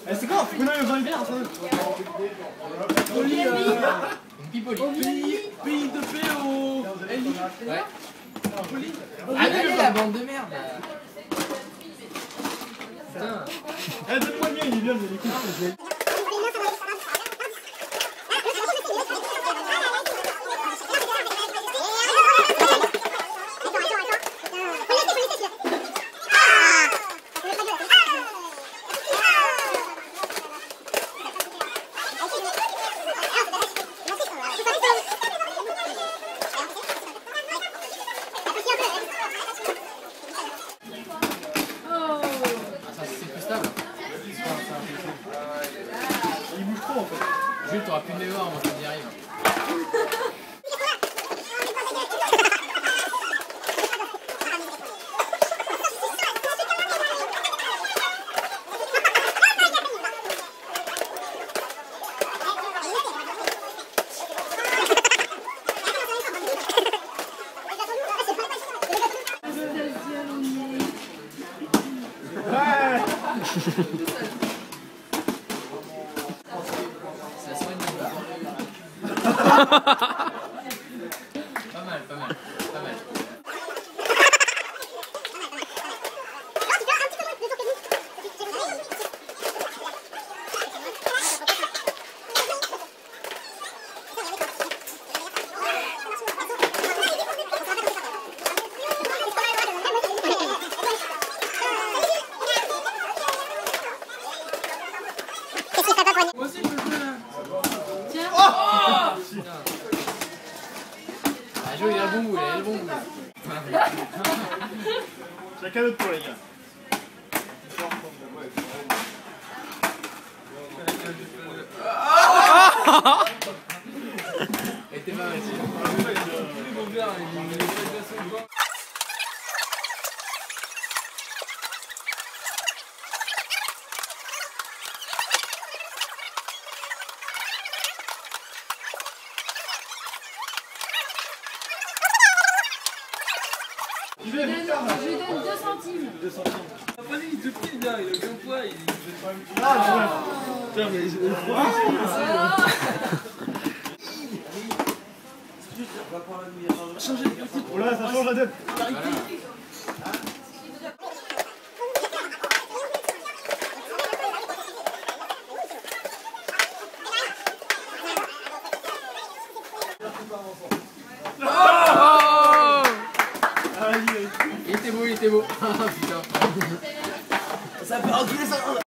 Eh, c'est quoi? Faut qu'on aille aux Olympiades ensemble. Pays de paix au Eli. Ouais. Poli. Allez la bande de merde. Putain. Eh, donne-moi le mien, il est bien, mais écoute. Il bouge trop en fait. Jules, t'auras plus de mémoire avant qu'on y arrive. Ça sent une pas mal, pas mal, pas mal. Moi aussi, je peux le jouer là. Tiens. Ah, Jo, il a le bon goût, il a le bon goût. Chacun notre tour, les gars. Elle était pas mal, Je lui donne 2 centimes. 2 centimes. Ah, vas-y, il est tout petit, là, il a aucun poids, il est... Ah, tiens, mais le Changer de petit. oh là, ça change la tête. Il était beau, il était beau. Ah putain. Ça peut enculer ça.